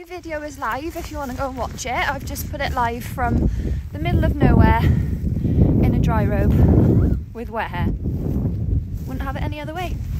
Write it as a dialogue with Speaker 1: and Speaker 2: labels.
Speaker 1: new video is live if you want to go and watch it. I've just put it live from the middle of nowhere in a dry robe with wet hair. Wouldn't have it any other way.